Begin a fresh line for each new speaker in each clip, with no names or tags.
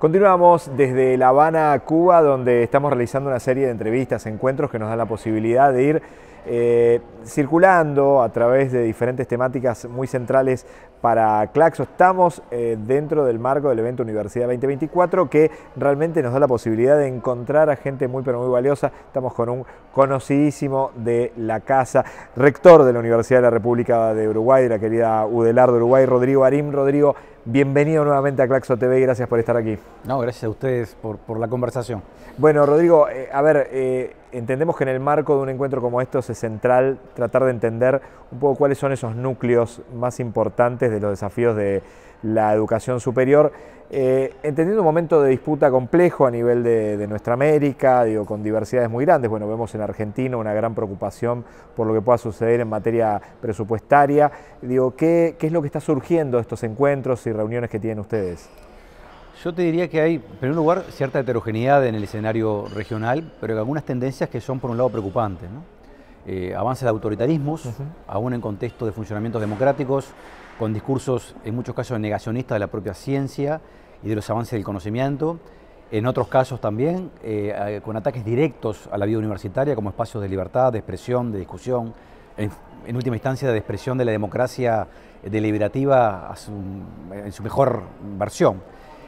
Continuamos desde La Habana, Cuba, donde estamos realizando una serie de entrevistas, encuentros que nos dan la posibilidad de ir circulando a través de diferentes temáticas muy centrales para Claxo. Estamos dentro del marco del evento Universidad 2024, que realmente nos da la posibilidad de encontrar a gente muy pero muy valiosa. Estamos con un conocidísimo de la casa, rector de la Universidad de la República de Uruguay, de la querida UDELAR de Uruguay, Rodrigo Arim. Rodrigo, bienvenido nuevamente a Claxo TV y gracias por estar aquí.
No, gracias a ustedes por la conversación.
Bueno, Rodrigo, entendemos que en el marco de un encuentro como estos es central tratar de entender un poco cuáles son esos núcleos más importantes de los desafíos de la educación superior, entendiendo un momento de disputa complejo a nivel de nuestra América, digo, con diversidades muy grandes. Bueno, vemos en Argentina una gran preocupación por lo que pueda suceder en materia presupuestaria. Digo, ¿qué es lo que está surgiendo de estos encuentros y reuniones que tienen ustedes?
Yo te diría que hay, en primer lugar, cierta heterogeneidad en el escenario regional, pero algunas tendencias que son, por un lado, preocupantes, ¿no? Avance de autoritarismos, aún en contexto de funcionamientos democráticos, con discursos, en muchos casos, negacionistas de la propia ciencia y de los avances del conocimiento. En otros casos también, con ataques directos a la vida universitaria como espacios de libertad, de expresión, de discusión, en última instancia de expresión de la democracia deliberativa en su mejor versión.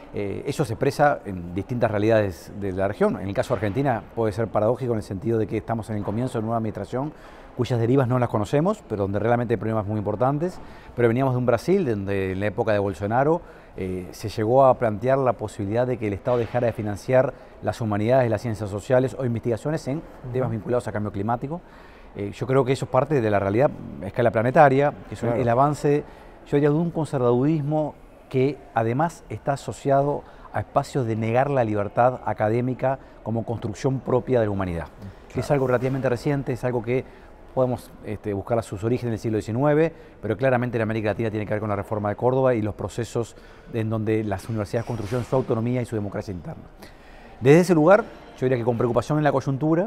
Eso se expresa en distintas realidades de la región. En el caso de Argentina puede ser paradójico en el sentido de que estamos en el comienzo de una nueva administración cuyas derivas no las conocemos, pero donde realmente hay problemas muy importantes. Pero veníamos de un Brasil donde en la época de Bolsonaro se llegó a plantear la posibilidad de que el Estado dejara de financiar las humanidades, las ciencias sociales o investigaciones en temas vinculados a cambio climático. Yo creo que eso es parte de la realidad a escala planetaria, que es el avance, yo diría, de un conservadurismo que además está asociado a espacios de negar la libertad académica como construcción propia de la humanidad. Claro. Es algo relativamente reciente, es algo que podemos buscar a sus orígenes en el siglo XIX, pero claramente en América Latina tiene que ver con la reforma de Córdoba y los procesos en donde las universidades construyeron su autonomía y su democracia interna. Desde ese lugar, yo diría que con preocupación en la coyuntura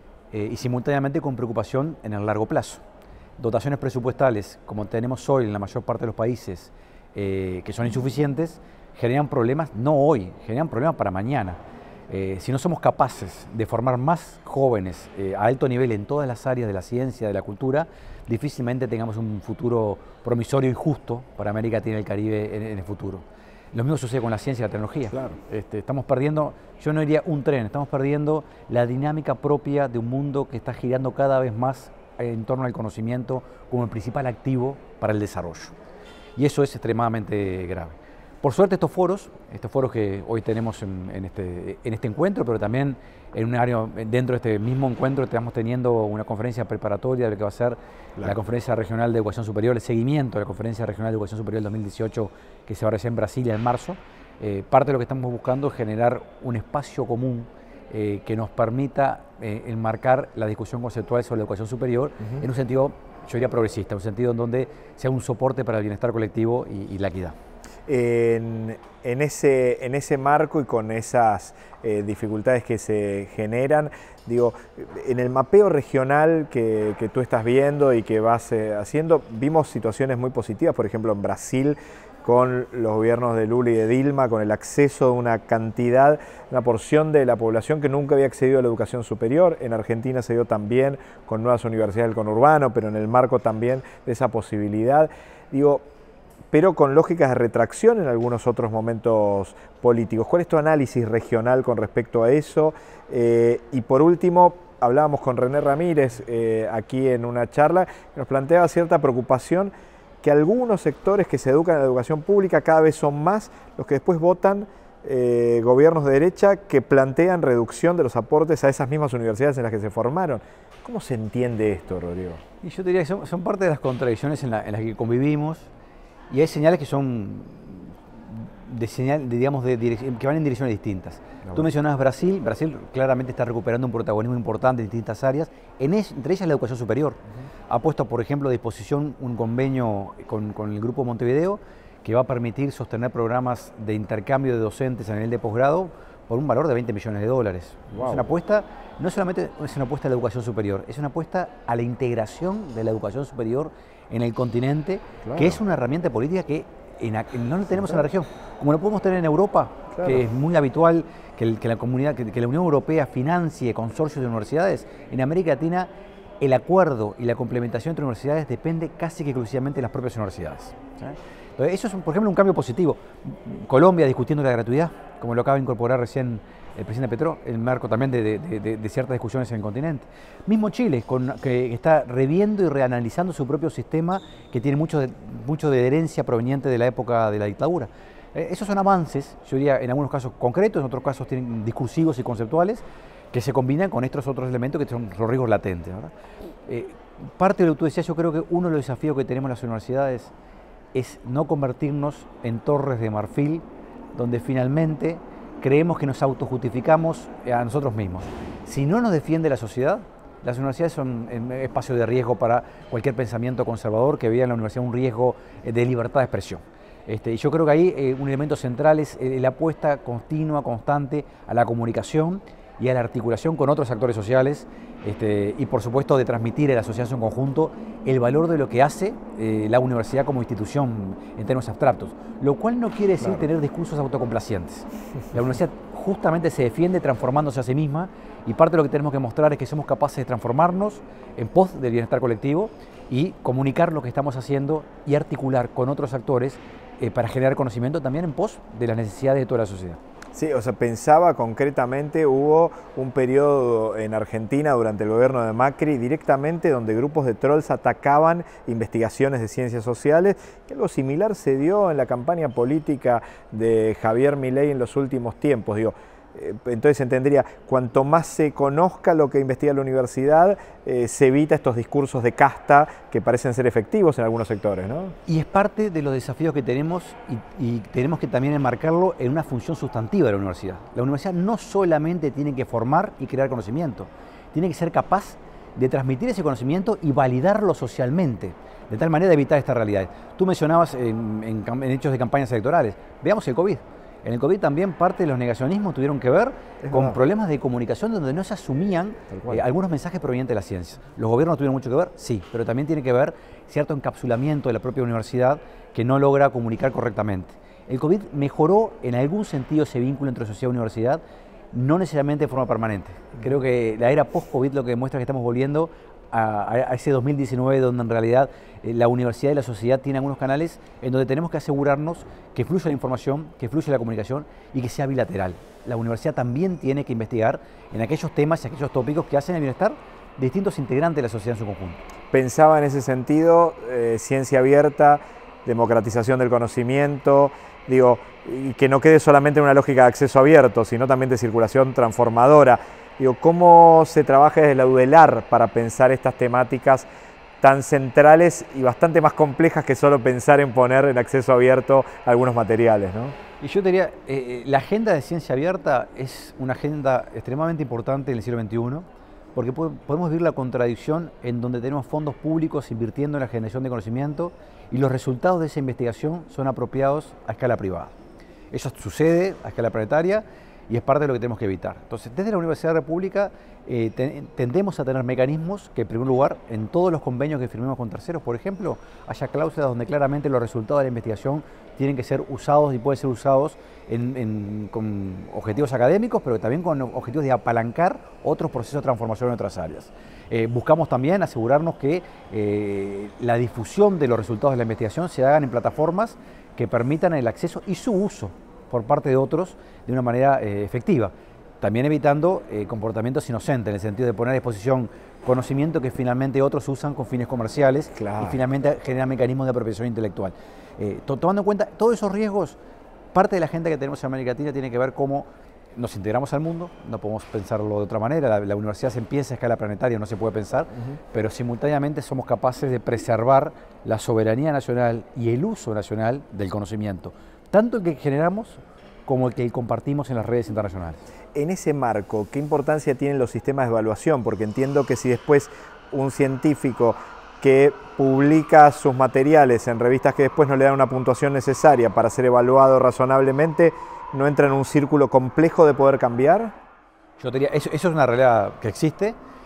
y simultáneamente con preocupación en el largo plazo. Dotaciones presupuestales, como tenemos hoy en la mayor parte de los países, que son insuficientes, generan problemas, no hoy, generan problemas para mañana. Si no somos capaces de formar más jóvenes a alto nivel en todas las áreas de la ciencia, de la cultura, difícilmente tengamos un futuro promisorio y justo para América Latina y el Caribe en el futuro. Lo mismo sucede con la ciencia y la tecnología. Claro. Estamos perdiendo, yo no diría un tren, estamos perdiendo la dinámica propia de un mundo que está girando cada vez más en torno al conocimiento como el principal activo para el desarrollo. Y eso es extremadamente grave. Por suerte estos foros que hoy tenemos en este encuentro, pero también en un área dentro de este mismo encuentro estamos teniendo una conferencia preparatoria de lo que va a ser la Conferencia Regional de Educación Superior, el seguimiento de la Conferencia Regional de Educación Superior del 2018 que se va a realizar en Brasilia en marzo. Parte de lo que estamos buscando es generar un espacio común que nos permita enmarcar la discusión conceptual sobre la educación superior en un sentido, yo diría, progresista, un sentido en donde sea un soporte para el bienestar colectivo y la equidad.
En ese marco y con esas dificultades que se generan, digo, en el mapeo regional que tú estás viendo y que vas haciendo, vimos situaciones muy positivas, por ejemplo en Brasil, con los gobiernos de Lula y de Dilma, con el acceso de una porción de la población que nunca había accedido a la educación superior. En Argentina se dio también con nuevas universidades del conurbano, pero en el marco también de esa posibilidad. Digo, pero con lógicas de retracción en algunos otros momentos políticos. ¿Cuál es tu análisis regional con respecto a eso? Y por último, hablábamos con René Ramírez aquí en una charla, que nos planteaba cierta preocupación que algunos sectores que se educan en la educación pública cada vez son más los que después votan gobiernos de derecha que plantean reducción de los aportes a esas mismas universidades en las que se formaron. ¿Cómo se entiende esto, Rodrigo?
Y yo diría que son parte de las contradicciones en las que convivimos. Y hay señales que son que van en direcciones distintas. Tú mencionabas Brasil. Brasil claramente está recuperando un protagonismo importante en distintas áreas, entre ellas la educación superior. Ha puesto, por ejemplo, a disposición un convenio con el Grupo Montevideo que va a permitir sostener programas de intercambio de docentes a nivel de posgrado por un valor de $20 millones. Wow. Es una apuesta, no solamente es una apuesta a la educación superior, es una apuesta a la integración de la educación superior en el continente, claro, que es una herramienta política que no lo tenemos en la región, como lo podemos tener en Europa, claro, que es muy habitual que la comunidad, que la Unión Europea financie consorcios de universidades. En América Latina el acuerdo y la complementación entre universidades depende casi que exclusivamente de las propias universidades. ¿Sí? Entonces, eso es, por ejemplo, un cambio positivo. Colombia discutiendo la gratuidad, como lo acaba de incorporar recién el presidente Petro, en el marco también de ciertas discusiones en el continente. Mismo Chile, que está reviendo y reanalizando su propio sistema, que tiene mucho de herencia proveniente de la época de la dictadura. Esos son avances, yo diría, en algunos casos concretos, en otros casos tienen discursivos y conceptuales, que se combinan con estos otros elementos que son los riesgos latentes, ¿verdad? Parte de lo que tú decías, yo creo que uno de los desafíos que tenemos las universidades es no convertirnos en torres de marfil, donde finalmente creemos que nos autojustificamos a nosotros mismos. Si no nos defiende la sociedad, las universidades son un espacio de riesgo para cualquier pensamiento conservador que vea en la universidad un riesgo de libertad de expresión. Y yo creo que ahí un elemento central es la apuesta continua, constante a la comunicación y a la articulación con otros actores sociales y por supuesto de transmitir a la sociedad en conjunto el valor de lo que hace la universidad como institución en términos abstractos, lo cual no quiere decir tener discursos autocomplacientes. La universidad justamente se defiende transformándose a sí misma y parte de lo que tenemos que mostrar es que somos capaces de transformarnos en pos del bienestar colectivo y comunicar lo que estamos haciendo y articular con otros actores para generar conocimiento también en pos de las necesidades de toda la sociedad.
Sí, o sea, pensaba concretamente, hubo un periodo en Argentina durante el gobierno de Macri directamente donde grupos de trolls atacaban investigaciones de ciencias sociales, que algo similar se dio en la campaña política de Javier Milei en los últimos tiempos. Digo, entonces entendería, cuanto más se conozca lo que investiga la universidad, se evita estos discursos de casta que parecen ser efectivos en algunos sectores, ¿no?
Y es parte de los desafíos que tenemos y tenemos que también enmarcarlo en una función sustantiva de la universidad. La universidad no solamente tiene que formar y crear conocimiento, tiene que ser capaz de transmitir ese conocimiento y validarlo socialmente, de tal manera de evitar esta realidad. Tú mencionabas en hechos de campañas electorales, veamos el COVID. En el COVID también parte de los negacionismos tuvieron que ver con problemas de comunicación donde no se asumían algunos mensajes provenientes de la ciencia. ¿Los gobiernos tuvieron mucho que ver? Sí, pero también tiene que ver cierto encapsulamiento de la propia universidad que no logra comunicar correctamente. El COVID mejoró en algún sentido ese vínculo entre sociedad y universidad, no necesariamente de forma permanente. Creo que la era post-COVID lo que demuestra es que estamos volviendo a ese 2019 donde en realidad la universidad y la sociedad tienen algunos canales en donde tenemos que asegurarnos que fluya la información, que fluya la comunicación y que sea bilateral. La universidad también tiene que investigar en aquellos temas y aquellos tópicos que hacen el bienestar de distintos integrantes de la sociedad en su conjunto.
Pensaba en ese sentido, ciencia abierta, democratización del conocimiento, digo, y que no quede solamente en una lógica de acceso abierto, sino también de circulación transformadora. Digo, ¿cómo se trabaja desde la UDELAR para pensar estas temáticas tan centrales y bastante más complejas que solo pensar en poner en acceso abierto algunos materiales, ¿no?
Y yo diría, la agenda de ciencia abierta es una agenda extremadamente importante en el siglo XXI, porque podemos vivir la contradicción en donde tenemos fondos públicos invirtiendo en la generación de conocimiento y los resultados de esa investigación son apropiados a escala privada. Eso sucede a escala planetaria y es parte de lo que tenemos que evitar. Entonces, desde la Universidad de la República tendemos a tener mecanismos que, en primer lugar, en todos los convenios que firmemos con terceros, por ejemplo, haya cláusulas donde claramente los resultados de la investigación tienen que ser usados y pueden ser usados con objetivos académicos, pero también con objetivos de apalancar otros procesos de transformación en otras áreas. Buscamos también asegurarnos que la difusión de los resultados de la investigación se hagan en plataformas que permitan el acceso y su uso por parte de otros de una manera efectiva. También evitando comportamientos inocentes, en el sentido de poner a disposición conocimiento que finalmente otros usan con fines comerciales y finalmente generan mecanismos de apropiación intelectual. Tomando en cuenta todos esos riesgos, parte de la agenda que tenemos en América Latina tiene que ver cómo nos integramos al mundo, no podemos pensarlo de otra manera, la universidad se empieza a escala planetaria, no se puede pensar, pero simultáneamente somos capaces de preservar la soberanía nacional y el uso nacional del conocimiento, tanto el que generamos como el que compartimos en las redes internacionales.
En ese marco, ¿qué importancia tienen los sistemas de evaluación? Porque entiendo que si después un científico que publica sus materiales en revistas que después no le dan una puntuación necesaria para ser evaluado razonablemente, ¿no entra en un círculo complejo de poder cambiar?
Yo diría, eso es una realidad que existe.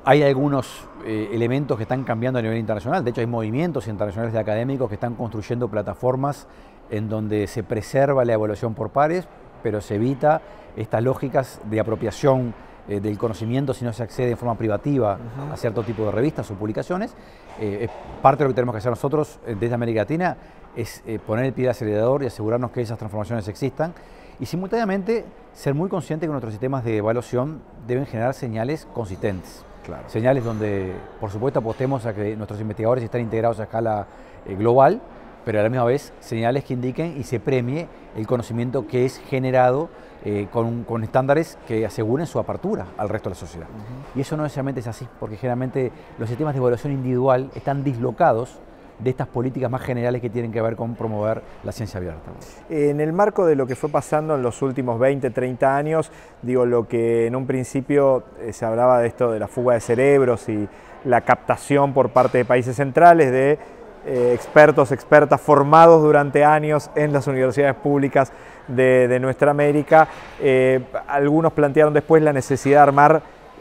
Hay algunos elementos que están cambiando a nivel internacional. De hecho, hay movimientos internacionales de académicos que están construyendo plataformas en donde se preserva la evaluación por pares, pero se evita estas lógicas de apropiación del conocimiento si no se accede en forma privativa a cierto tipo de revistas o publicaciones. Parte de lo que tenemos que hacer nosotros desde América Latina es poner el pie del acelerador y asegurarnos que esas transformaciones existan y simultáneamente ser muy conscientes que nuestros sistemas de evaluación deben generar señales consistentes.
Claro.
Señales donde, por supuesto, apostemos a que nuestros investigadores estén integrados a escala global, pero a la misma vez señales que indiquen y se premie el conocimiento que es generado con estándares que aseguren su apertura al resto de la sociedad. Y eso no necesariamente es así, porque generalmente los sistemas de evaluación individual están dislocados de estas políticas más generales que tienen que ver con promover la ciencia abierta.
En el marco de lo que fue pasando en los últimos 20, 30 años, digo, lo que en un principio se hablaba de esto de la fuga de cerebros y la captación por parte de países centrales de expertos, expertas formados durante años en las universidades públicas de nuestra América. Algunos plantearon después la necesidad de armar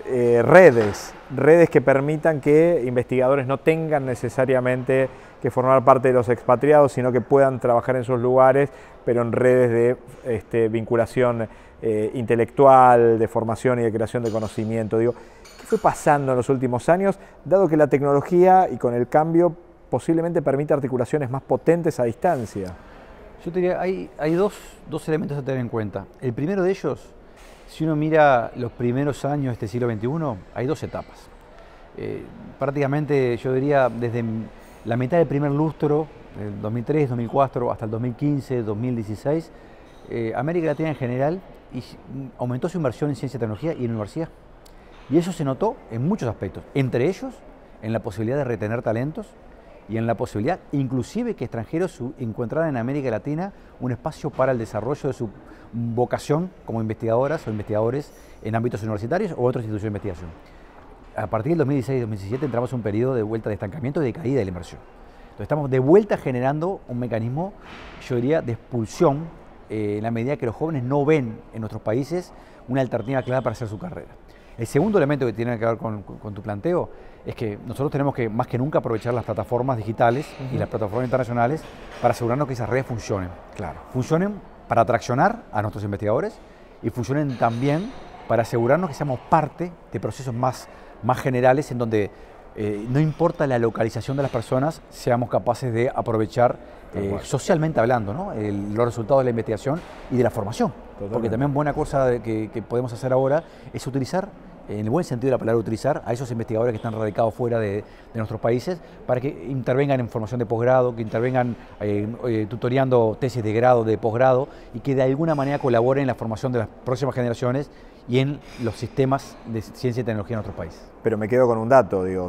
redes que permitan que investigadores no tengan necesariamente que formar parte de los expatriados, sino que puedan trabajar en sus lugares, pero en redes de vinculación intelectual, de formación y de creación de conocimiento. Digo, ¿qué fue pasando en los últimos años, dado que la tecnología y con el cambio posiblemente permite articulaciones más potentes a distancia?
Yo te diría, hay dos elementos a tener en cuenta. El primero de ellos, si uno mira los primeros años de este siglo XXI, hay dos etapas. Prácticamente, yo diría, desde la mitad del primer lustro, del 2003, 2004, hasta el 2015, 2016, América Latina en general aumentó su inversión en ciencia y tecnología y en universidad. Y eso se notó en muchos aspectos, entre ellos en la posibilidad de retener talentos y en la posibilidad inclusive que extranjeros encontraran en América Latina un espacio para el desarrollo de su vocación como investigadoras o investigadores en ámbitos universitarios o otras instituciones de investigación. A partir del 2016-2017 entramos en un periodo de vuelta de estancamiento y de caída de la inversión. Entonces estamos de vuelta generando un mecanismo, yo diría, de expulsión en la medida que los jóvenes no ven en nuestros países una alternativa clara para hacer su carrera. El segundo elemento que tiene que ver con tu planteo es que nosotros tenemos que, más que nunca, aprovechar las plataformas digitales y las plataformas internacionales para asegurarnos que esas redes funcionen.
Claro.
Funcionen para atraccionar a nuestros investigadores y funcionen también para asegurarnos que seamos parte de procesos más generales en donde no importa la localización de las personas, seamos capaces de aprovechar socialmente hablando, ¿no? Los resultados de la investigación y de la formación. Totalmente. Porque también buena cosa que podemos hacer ahora es utilizar, en el buen sentido de la palabra utilizar, a esos investigadores que están radicados fuera de nuestros países para que intervengan en formación de posgrado, que intervengan tutoreando tesis de grado, de posgrado y que de alguna manera colaboren en la formación de las próximas generaciones y en los sistemas de ciencia y tecnología en nuestros países.
Pero me quedo con un dato, digo,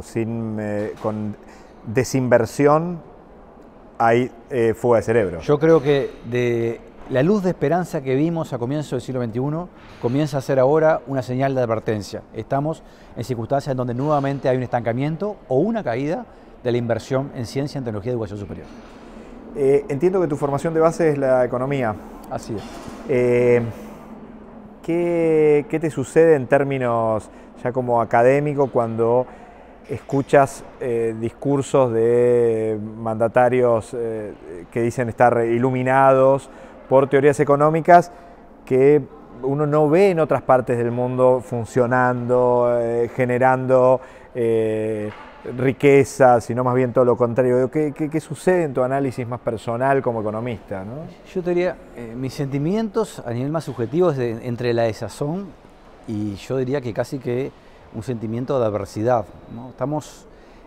con desinversión hay fuga de cerebro.
Yo creo que de la luz de esperanza que vimos a comienzos del siglo XXI comienza a ser ahora una señal de advertencia. Estamos en circunstancias en donde nuevamente hay un estancamiento o una caída de la inversión en ciencia, en tecnología y educación superior.
Entiendo que tu formación de base es la economía.
Así es.
¿Qué te sucede en términos ya como académico cuando escuchas discursos de mandatarios que dicen estar iluminados por teorías económicas que uno no ve en otras partes del mundo funcionando, generando riqueza, sino más bien todo lo contrario? ¿Qué sucede en tu análisis más personal como economista, ¿no?
Yo te diría, mis sentimientos a nivel más subjetivo es entre la desazón y yo diría que casi que un sentimiento de adversidad, ¿no? Estamos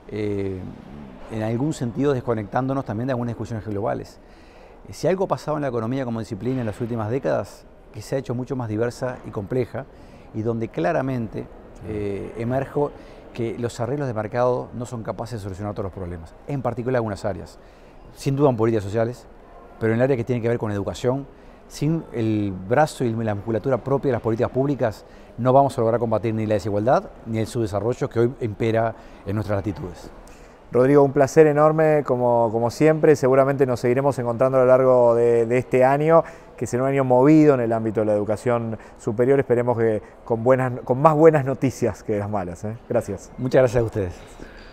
en algún sentido desconectándonos también de algunas discusiones globales. Si algo ha pasado en la economía como disciplina en las últimas décadas, que se ha hecho mucho más diversa y compleja y donde claramente emerge que los arreglos de mercado no son capaces de solucionar todos los problemas, en particular algunas áreas. Sin duda en políticas sociales, pero en el área que tiene que ver con educación, sin el brazo y la musculatura propia de las políticas públicas, no vamos a lograr combatir ni la desigualdad ni el subdesarrollo que hoy impera en nuestras latitudes.
Rodrigo, un placer enorme como siempre, seguramente nos seguiremos encontrando a lo largo de este año. que será un año movido en el ámbito de la educación superior. Esperemos que con más buenas noticias que las malas. Gracias.
Muchas gracias a ustedes.